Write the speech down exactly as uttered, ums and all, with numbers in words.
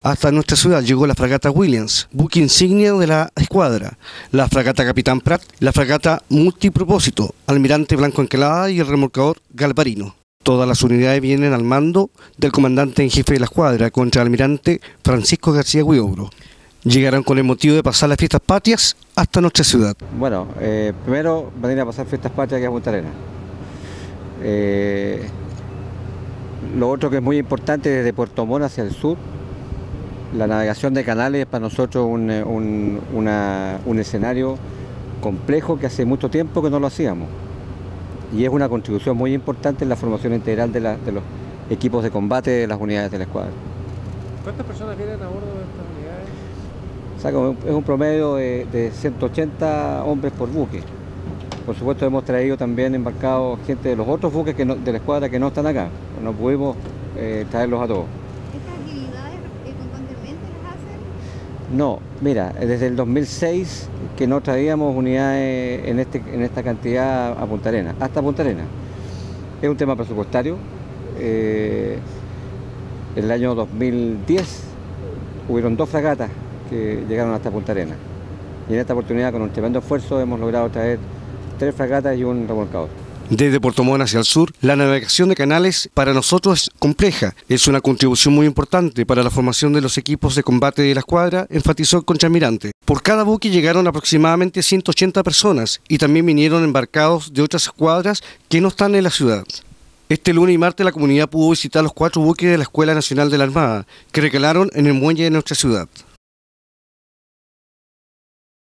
Hasta nuestra ciudad llegó la fragata Williams, buque insignia de la escuadra, la fragata Capitán Prat, la fragata Multipropósito, Almirante Blanco Encalada y el remolcador Galvarino. Todas las unidades vienen al mando del comandante en jefe de la escuadra, contraalmirante Francisco García Huidobro. Llegaron con el motivo de pasar las fiestas patrias hasta nuestra ciudad. Bueno, eh, primero venir a pasar fiestas patrias aquí a Punta Arenas. Eh, lo otro que es muy importante desde Puerto Montt hacia el sur, la navegación de canales es para nosotros un, un, una, un escenario complejo que hace mucho tiempo que no lo hacíamos. Y es una contribución muy importante en la formación integral de, la, de los equipos de combate de las unidades de la escuadra. ¿Cuántas personas vienen a bordo de estas unidades? O sea, es un promedio de, de ciento ochenta hombres por buque. Por supuesto hemos traído también embarcados gente de los otros buques que no, de la escuadra que no están acá. No pudimos eh, traerlos a todos. ¿Estas actividades eh, constantemente las hacen? No, mira, desde el dos mil seis que no traíamos unidades en, este, en esta cantidad a Punta Arenas, hasta Punta Arenas. Es un tema presupuestario. Eh, en el año dos mil diez hubieron dos fragatas que llegaron hasta Punta Arenas. Y en esta oportunidad, con un tremendo esfuerzo, hemos logrado traer tres fragatas y un remolcador. Desde Puerto Montt hacia el sur, la navegación de canales para nosotros es compleja. Es una contribución muy importante para la formación de los equipos de combate de la escuadra, enfatizó el contraalmirante. Por cada buque llegaron aproximadamente ciento ochenta personas y también vinieron embarcados de otras escuadras que no están en la ciudad. Este lunes y martes la comunidad pudo visitar los cuatro buques de la Escuela Nacional de la Armada, que recalaron en el muelle de nuestra ciudad.